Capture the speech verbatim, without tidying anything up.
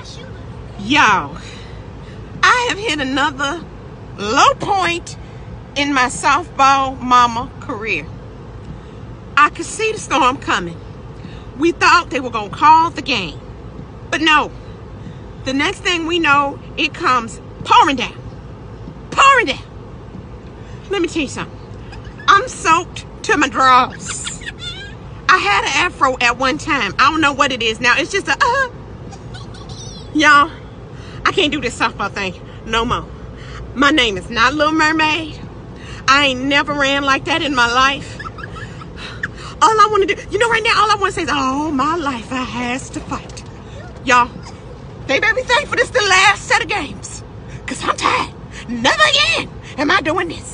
Y'all, I have hit another low point in my softball mama career. I could see the storm coming. We thought they were going to call the game. But no. The next thing we know, it comes pouring down. Pouring down. Let me tell you something. I'm soaked to my drawers. I had an afro at one time. I don't know what it is now. It's just a uh. Y'all, I can't do this softball thing no more. My name is not Little Mermaid. I ain't never ran like that in my life. All I want to do, you know, right now, all I want to say is, all my life I has to fight. Y'all, they better be thankful this is the last set of games. Because I'm tired. Never again am I doing this.